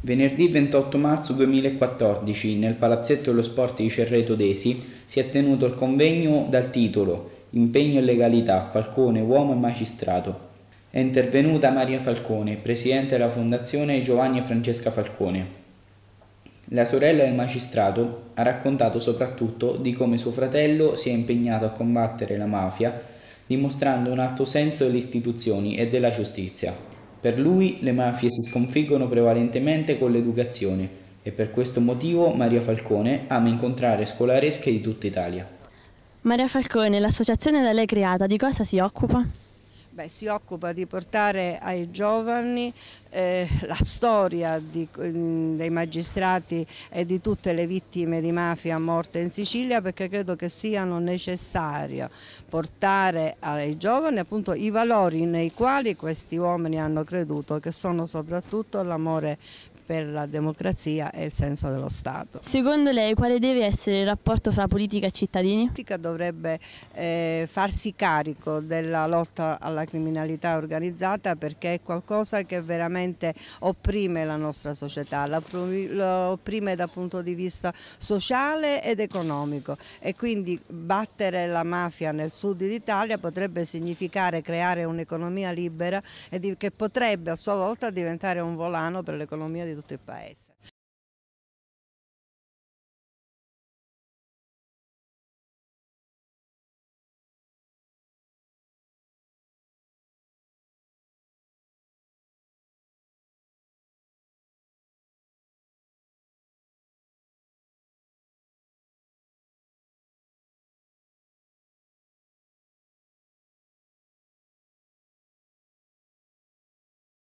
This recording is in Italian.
Venerdì 28 marzo 2014, nel Palazzetto dello Sport di Cerreto Desi, si è tenuto il convegno dal titolo Impegno e legalità, Falcone, uomo e magistrato. È intervenuta Maria Falcone, presidente della Fondazione Giovanni e Francesca Falcone. La sorella del magistrato ha raccontato soprattutto di come suo fratello si è impegnato a combattere la mafia, dimostrando un alto senso delle istituzioni e della giustizia. Per lui le mafie si sconfiggono prevalentemente con l'educazione e per questo motivo Maria Falcone ama incontrare scolaresche di tutta Italia. Maria Falcone, l'associazione da lei creata, di cosa si occupa? Si occupa di portare ai giovani la storia dei magistrati e di tutte le vittime di mafia morte in Sicilia, perché credo che siano necessario portare ai giovani appunto i valori nei quali questi uomini hanno creduto, che sono soprattutto l'amore per la democrazia e il senso dello Stato. Secondo lei quale deve essere il rapporto fra politica e cittadini? La politica dovrebbe farsi carico della lotta alla criminalità organizzata, perché è qualcosa che veramente opprime la nostra società, la opprime dal punto di vista sociale ed economico, e quindi battere la mafia nel sud d'Italia potrebbe significare creare un'economia libera e che potrebbe a sua volta diventare un volano per l'economia di tutto il paese.